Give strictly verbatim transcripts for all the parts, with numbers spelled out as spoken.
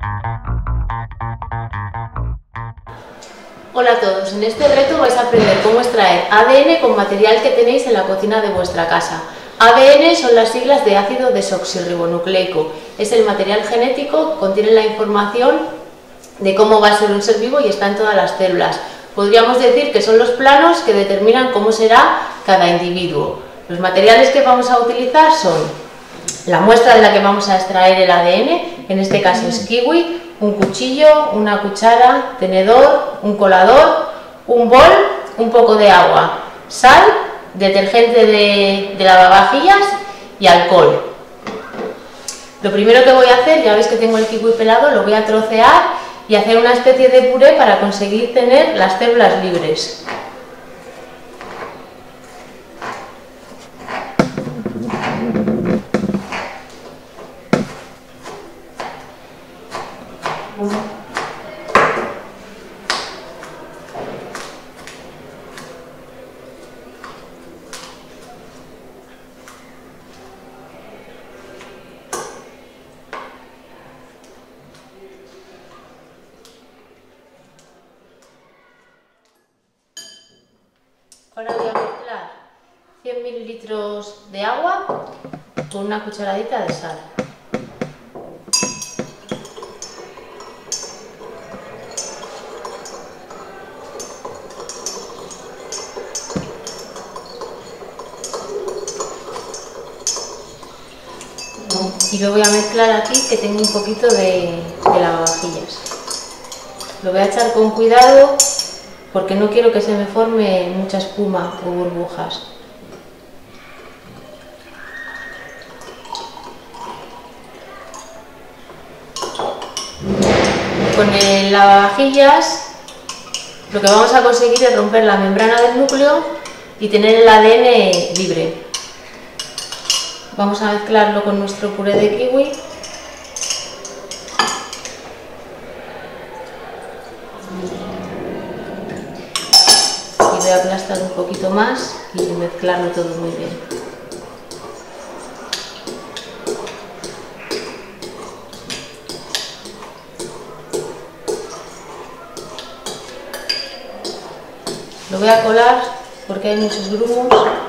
Hola a todos, en este reto vais a aprender cómo extraer A D N con material que tenéis en la cocina de vuestra casa. A D N son las siglas de ácido desoxirribonucleico, es el material genético, contiene la información de cómo va a ser un ser vivo y está en todas las células. Podríamos decir que son los planos que determinan cómo será cada individuo. Los materiales que vamos a utilizar son la muestra de la que vamos a extraer el A D N, en este caso es kiwi, un cuchillo, una cuchara, tenedor, un colador, un bol, un poco de agua, sal, detergente de, de lavavajillas y alcohol. Lo primero que voy a hacer, ya veis que tengo el kiwi pelado, lo voy a trocear y hacer una especie de puré para conseguir tener las células libres. Ahora voy a mezclar cien mililitros de agua con una cucharadita de sal. Y lo voy a mezclar aquí, que tengo un poquito de, de lavavajillas. Lo voy a echar con cuidado porque no quiero que se me forme mucha espuma o burbujas. Con el lavavajillas lo que vamos a conseguir es romper la membrana del núcleo y tener el A D N libre. Vamos a mezclarlo con nuestro puré de kiwi. Y voy a aplastar un poquito más y mezclarlo todo muy bien. Lo voy a colar porque hay muchos grumos.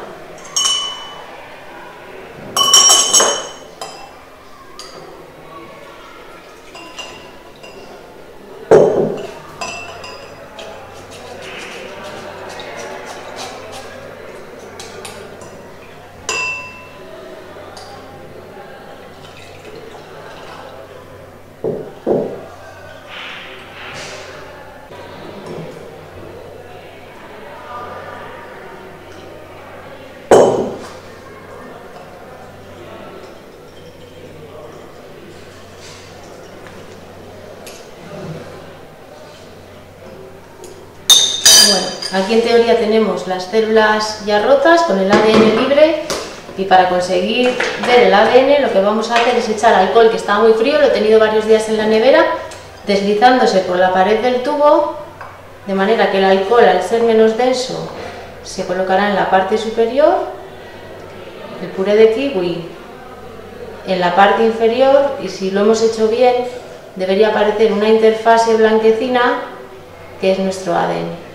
Bueno, aquí en teoría tenemos las células ya rotas con el A D N libre, y para conseguir ver el A D N lo que vamos a hacer es echar alcohol, que está muy frío, lo he tenido varios días en la nevera, deslizándose por la pared del tubo, de manera que el alcohol, al ser menos denso, se colocará en la parte superior, el puré de kiwi en la parte inferior, y si lo hemos hecho bien debería aparecer una interfase blanquecina que es nuestro A D N.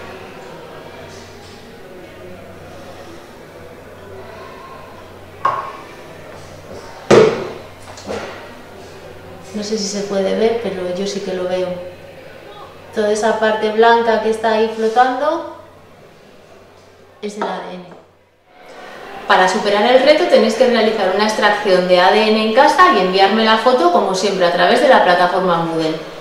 No sé si se puede ver, pero yo sí que lo veo. Toda esa parte blanca que está ahí flotando es el A D N. Para superar el reto tenéis que realizar una extracción de A D N en casa y enviarme la foto, como siempre, a través de la plataforma Moodle.